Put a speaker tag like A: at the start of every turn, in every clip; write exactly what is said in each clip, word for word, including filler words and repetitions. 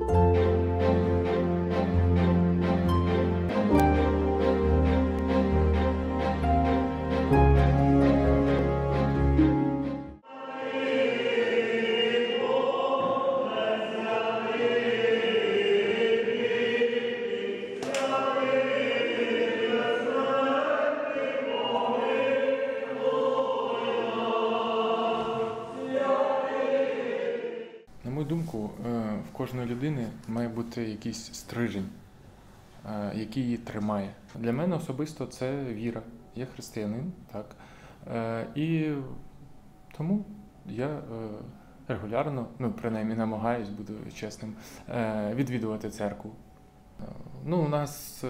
A: На мою думку, в кожної людини має бути якийсь стрижень, який її тримає. Для мене особисто це віра. Я християнин, так. І тому я регулярно, ну, принаймні намагаюсь, буду чесним, відвідувати церкву. Ну, у нас,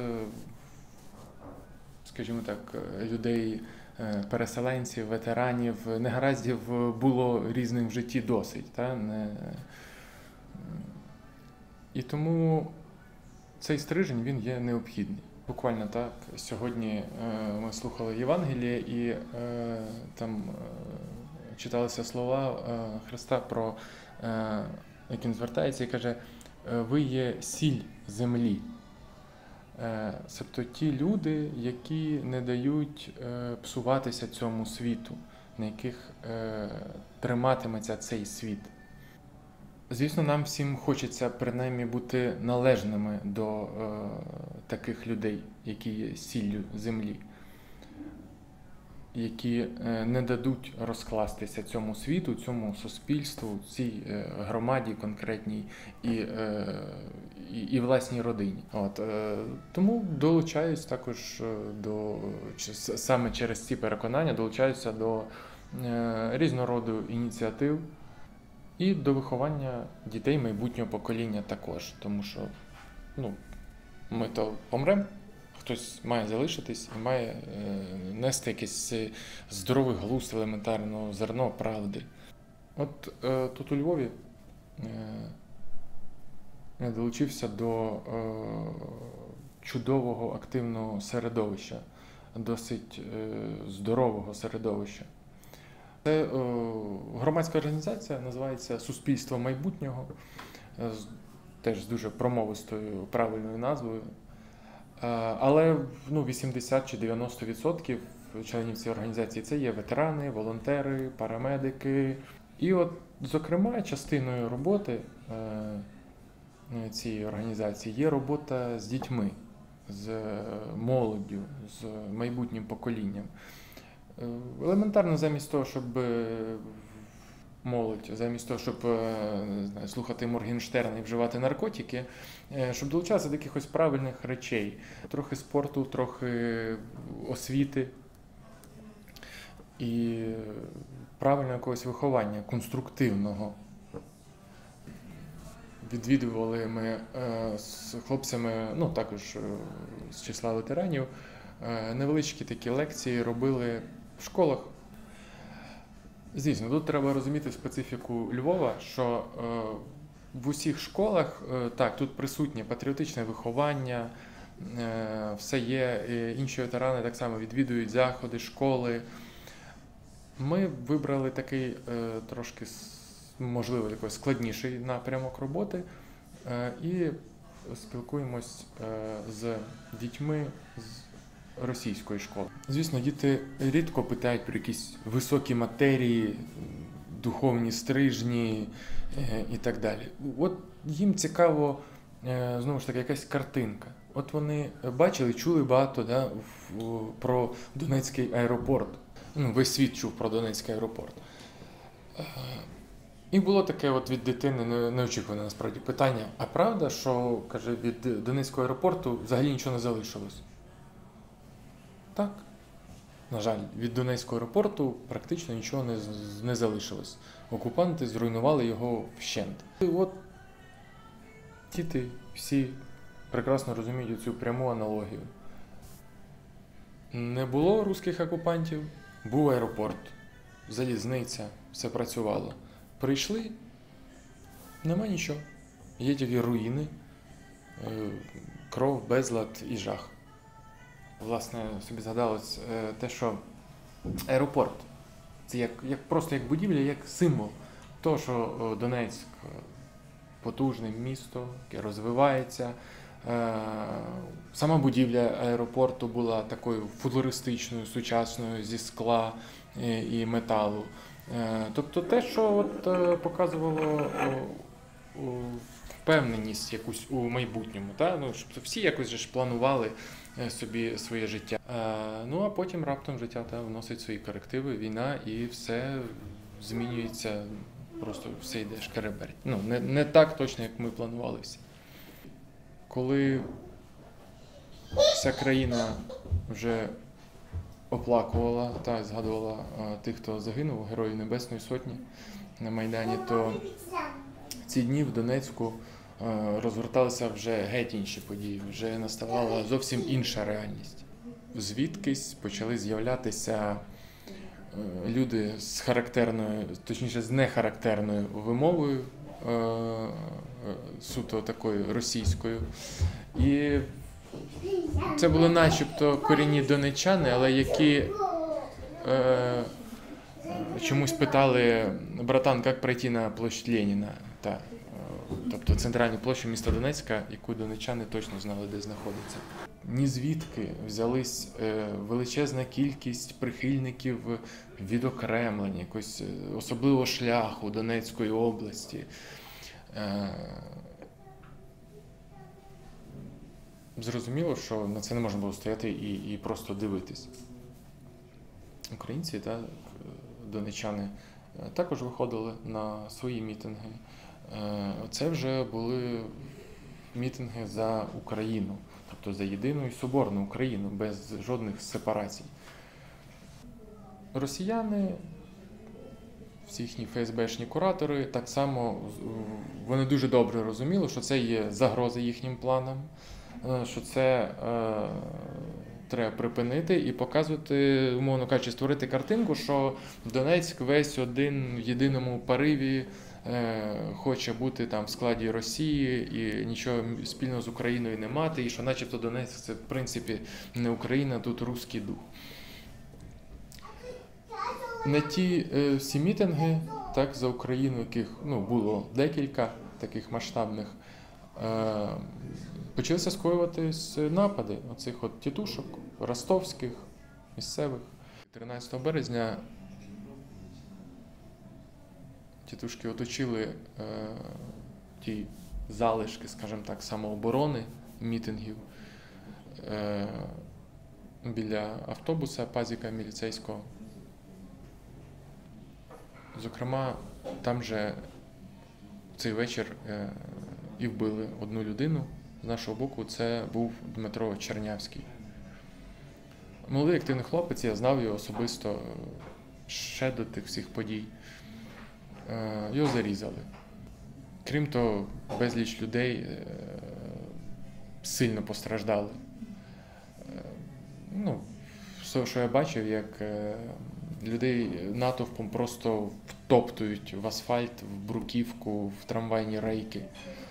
A: скажімо так, людей, переселенців, ветеранів, негараздів було різним в житті досить. Та? Не... І тому цей стрижень, він є необхідний. Буквально так, сьогодні ми слухали Євангеліє і там читалися слова Христа, про, як він звертається і каже: ви є сіль землі. Тобто ті люди, які не дають псуватися цьому світу, на яких триматиметься цей світ. Звісно, нам всім хочеться принаймні бути належними до таких людей, які є сіллю землі, які не дадуть розкластися цьому світу, цьому суспільству, цій громаді конкретній і, і, і власній родині. От, тому долучаюсь також до, саме через ці переконання, долучаюся до різного роду ініціатив і до виховання дітей майбутнього покоління також, тому що, ну, ми то помремо, хтось має залишитись і має е, нести якийсь здоровий глузд, елементарного зерно правди. От е, тут у Львові е, я долучився до е, чудового активного середовища, досить е, здорового середовища. Це е, громадська організація, називається «Суспільство майбутнього», е, теж з дуже промовистою, правильною назвою. Але ну, вісімдесят чи дев'яносто відсотків членів цієї організації – це є ветерани, волонтери, парамедики. І от, зокрема, частиною роботи е, цієї організації є робота з дітьми, з молоддю, з майбутнім поколінням. Елементарно, замість того, щоб молодь, замість того, щоб не знаю, слухати Моргенштерна і вживати наркотики, щоб долучатися до якихось правильних речей. Трохи спорту, трохи освіти і правильного якогось виховання, конструктивного. Відвідували ми з хлопцями, ну також з числа ветеранів, невеличкі такі лекції робили в школах. Звісно, тут треба розуміти специфіку Львова, що е, в усіх школах, е, так, тут присутнє патріотичне виховання, е, все є, і інші ветерани так само відвідують заходи, школи. Ми вибрали такий е, трошки, можливо, такий складніший напрямок роботи е, і спілкуємось е, з дітьми з російської школи. Звісно, діти рідко питають про якісь високі матерії, духовні стрижні е, і так далі. От їм цікаво, е, знову ж таки, якась картинка. От вони бачили, чули багато, да, в, про Донецький аеропорт. Ну, весь світ чув про Донецький аеропорт. Е, і було таке от від дитини неочікуване насправді питання: а правда, що, каже, від Донецького аеропорту взагалі нічого не залишилось? Так, на жаль, від Донецького аеропорту практично нічого не, не залишилось. Окупанти зруйнували його вщент. І от діти всі прекрасно розуміють цю пряму аналогію. Не було русських окупантів, був аеропорт, залізниця, все працювало. Прийшли, нема нічого. Є тільки руїни, кров, безлад і жах. Власне, собі згадалось те, що аеропорт – це як, як, просто як будівля, як символ того, що Донецьк потужне місто, яке розвивається. Сама будівля аеропорту була такою футуристичною, сучасною, зі скла і металу. Тобто те, що от показувало впевненість якусь у майбутньому. Та? Ну, щоб всі якось же ж планували собі своє життя. Ну а потім раптом життя та, вносить свої корективи, війна, і все змінюється, просто все йде шкереберть. Ну, не, не так точно, як ми планували всі. Коли вся країна вже оплакувала та згадувала тих, хто загинув, Героїв Небесної Сотні на Майдані, то ці дні в Донецьку розгорталися вже геть інші події, вже наставала зовсім інша реальність. Звідкись почали з'являтися люди з характерною, точніше з нехарактерною вимовою, суто такою російською. І це були начебто корінні донеччани, але які е, чомусь питали: братан, як пройти на площадь Леніна? Та, тобто центральну площу міста Донецька, яку донеччани точно знали, де знаходиться. Ні звідки взялись величезна кількість прихильників відокремлення, якогось особливого шляху Донецької області. Зрозуміло, що на це не можна було стояти і, і просто дивитись. Українці та донеччани також виходили на свої мітинги. Це вже були мітинги за Україну, тобто за єдину і соборну Україну, без жодних сепарацій. Росіяни, всі їхні ФСБшні куратори, так само вони дуже добре розуміли, що це є загроза їхнім планам, що це е, треба припинити і показувати, умовно кажучи, створити картинку, що Донецьк весь один в єдиному пориві е, хоче бути там в складі Росії і нічого спільного з Україною не мати, і що начебто Донецьк це в принципі не Україна, тут руський дух. На ті е, всі мітинги, так, за Україну, яких ну, було декілька таких масштабних, е, почалися скоюватись напади оцих от тітушок, ростовських, місцевих. тринадцятого березня тітушки оточили е, ті залишки, скажімо так, самооборони, мітингів е, біля автобуса пазіка міліцейського. Зокрема, там же в цей вечір е, і вбили одну людину. З нашого боку це був Дмитро Чернявський. Молодий активний хлопець, я знав його особисто ще до тих всіх подій. Його зарізали. Крім того, безліч людей сильно постраждали. Ну, все, що я бачив, як людей натовпом просто втоптують в асфальт, в бруківку, в трамвайні рейки.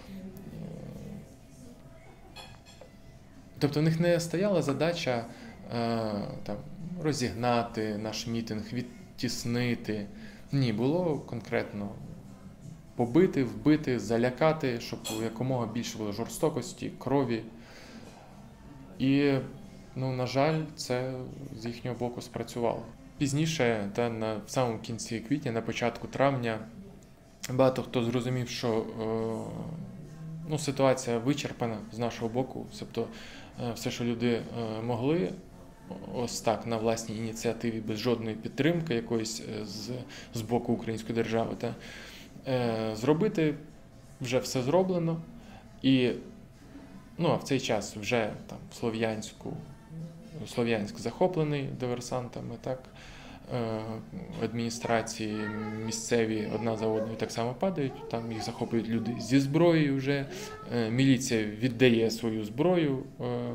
A: Тобто в них не стояла задача е, там, розігнати наш мітинг, відтіснити. Ні, було конкретно побити, вбити, залякати, щоб якомога більше було жорстокості, крові. І, ну, на жаль, це з їхнього боку спрацювало. Пізніше, та на в самому кінці квітня, на початку травня, багато хто зрозумів, що е, ну, ситуація вичерпана з нашого боку, тобто все, що люди могли, ось так, на власній ініціативі, без жодної підтримки якоїсь з, з боку української держави, та, е, зробити, вже все зроблено. І, ну, а в цей час вже там в Слов'янську, Слов'янськ захоплений диверсантами, так, е, адміністрації місцеві одна за одною так само падають, там їх захоплюють люди зі зброєю вже, е, міліція віддає свою зброю, е,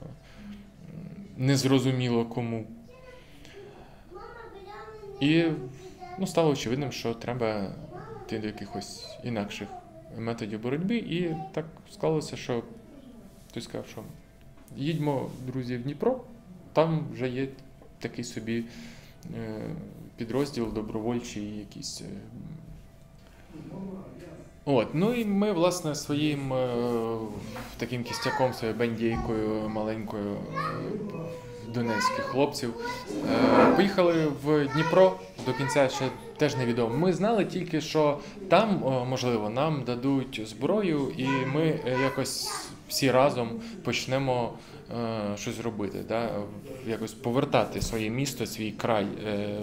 A: незрозуміло кому. І, ну, стало очевидним, що треба йти до якихось інакших методів боротьби, і так склалося, що хтось сказав, що їдьмо, друзі, в Дніпро, там вже є такий собі підрозділ добровольчий якийсь. От, ну і ми, власне, своїм е, таким кістяком, своєю бандійкою маленькою е, донецьких хлопців е, поїхали в Дніпро, до кінця ще теж невідомо. Ми знали тільки, що там, е, можливо, нам дадуть зброю, і ми е, якось всі разом почнемо е, щось робити, да? Якось повертати своє місто, свій край е,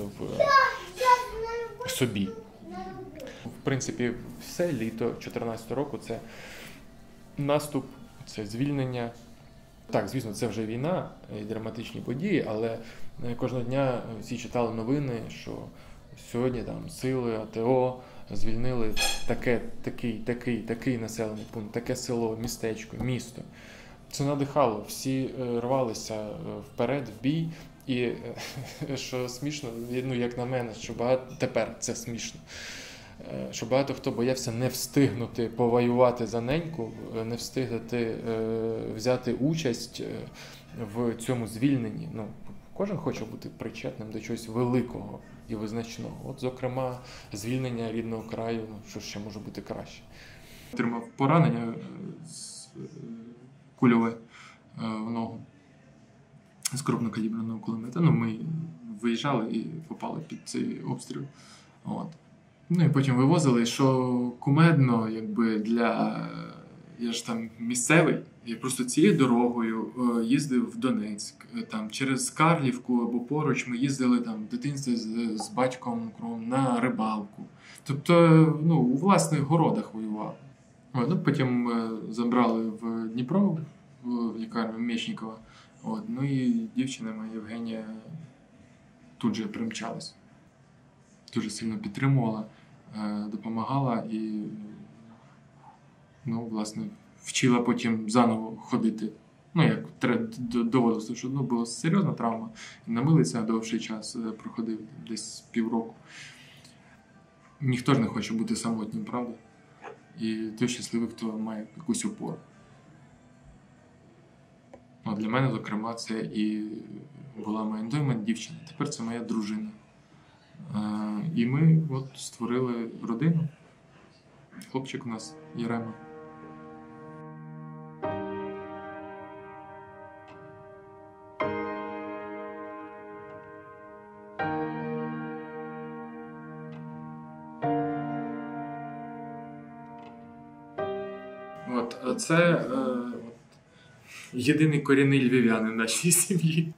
A: в собі. В принципі, все літо дві тисячі чотирнадцятого року – це наступ, це звільнення. Так, звісно, це вже війна і драматичні події, але кожного дня всі читали новини, що сьогодні там сили АТО звільнили таке, такий, такий, такий населений пункт, таке село, містечко, місто. Це надихало, всі рвалися вперед, в бій. І що смішно, ну як на мене, що багато тепер це смішно. Що багато хто боявся не встигнути повоювати за неньку, не встигнути е, взяти участь в цьому звільненні. Ну, кожен хоче бути причетним до чогось великого і визначного. От, зокрема, звільнення рідного краю, ну, що ще може бути краще. Отримав поранення кульове в ногу з крупнокаліберного кулемета. Ну, ми виїжджали і попали під цей обстріл. От. Ну і потім вивозили, що кумедно, якби для... Я ж там місцевий, я просто цією дорогою їздив в Донецьк, там через Карлівку або поруч ми їздили там в дитинстві з, з батьком на рибалку. Тобто, ну, у власних городах воював. От, ну, потім забрали в Дніпро, в лікарню Мечникова. От, ну і дівчина моя Євгенія тут же примчалась. Дуже сильно підтримувала, допомагала і, ну, власне, вчила потім заново ходити. Ну, як доводилося, що ну, була серйозна травма. На милиця довший час проходив, десь півроку. Ніхто ж не хоче бути самотнім, правда? І той щасливий, хто має якусь опору. Ну, для мене, зокрема, це і була моя дойма дівчина. Тепер це моя дружина. І ми от створили родину. Хлопчик у нас Єрема. От, це е, от, єдиний корінний львів'янин в нашій сім'ї.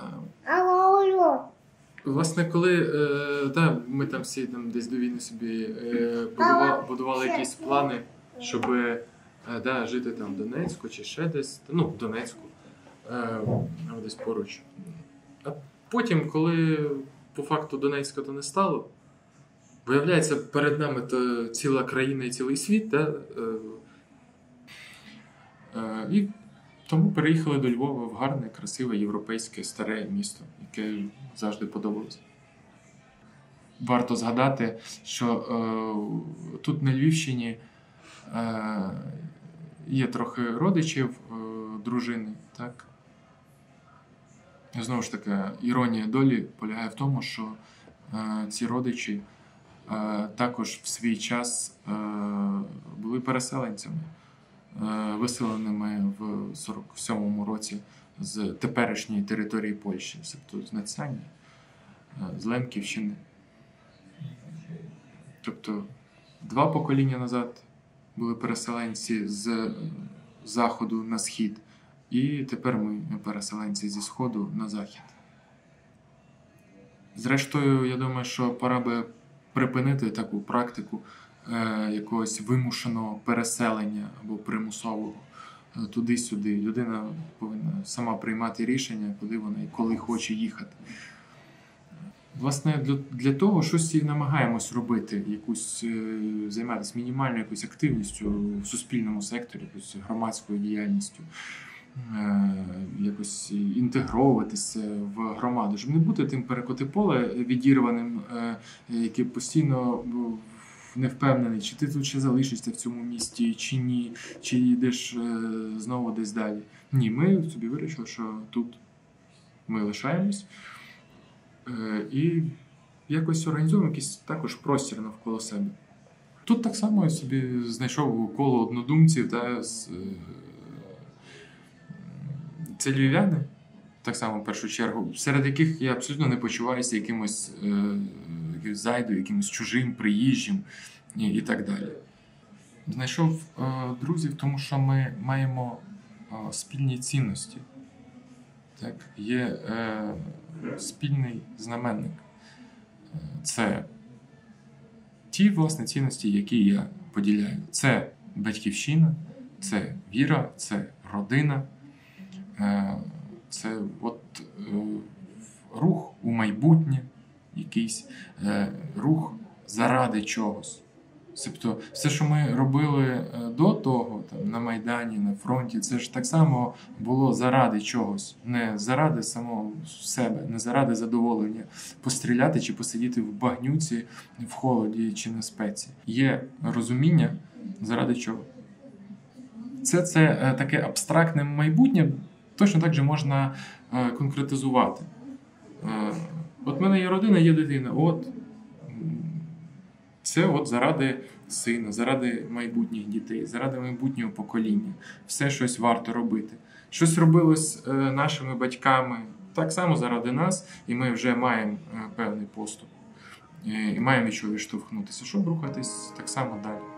A: Власне, коли е, да, ми там всі там, десь до війни собі е, будували, будували якісь плани, щоб е, да, жити там в Донецьку чи ще десь, ну, в Донецьку, е, десь поруч. А потім, коли по факту Донецька то не стало, виявляється, перед нами то ціла країна і цілий світ, да, е, е, і тому переїхали до Львова в гарне, красиве, європейське, старе місто, яке завжди подобалося. Варто згадати, що е, тут на Львівщині е, є трохи родичів е, дружини, так? Знову ж таки, іронія долі полягає в тому, що е, ці родичі е, також в свій час е, були переселенцями, виселеними в сорок сьомому році з теперішньої території Польщі, тобто з Надсяння, з Лемківщини. Тобто два покоління назад були переселенці з заходу на схід, і тепер ми переселенці зі сходу на захід. Зрештою, я думаю, що пора би припинити таку практику якогось вимушеного переселення або примусового туди-сюди. Людина повинна сама приймати рішення, куди вона і коли хоче їхати. Власне, для, для того щось і намагаємось робити, якусь, займатися мінімальною якоюсь активністю в суспільному секторі, якоюсь громадською діяльністю, якось інтегровуватися в громаду, щоб не бути тим перекоти-поле відірваним, який постійно не впевнений, чи ти тут ще залишишся в цьому місті, чи ні, чи йдеш е, знову десь далі. Ні, ми собі вирішили, що тут ми лишаємось е, і якось організуємо якийсь також простір навколо себе. Тут так само я собі знайшов коло однодумців, та, з, це львів'яни, так само в першу чергу, серед яких я абсолютно не почуваюся якимось е, зайдою, якимось чужим, приїжджим і, і так далі. Знайшов е, друзів, тому що ми маємо е, спільні цінності. Так? Є е, спільний знаменник. Це ті, власне, цінності, які я поділяю. Це батьківщина, це віра, це родина, це от рух у майбутнє, якийсь рух заради чогось. Тобто все, що ми робили до того, там, на Майдані, на фронті, це ж так само було заради чогось. Не заради самого себе, не заради задоволення постріляти чи посидіти в багнюці, в холоді чи на спеці. Є розуміння, заради чого. Це, це таке абстрактне майбутнє, точно так же можна конкретизувати. От в мене є родина, є дитина. От. Це от заради сина, заради майбутніх дітей, заради майбутнього покоління. Все щось варто робити. Щось робилось е, нашими батьками так само заради нас, і ми вже маємо е, певний поступ. Е, і маємо від чого відштовхнутися, щоб рухатись так само далі.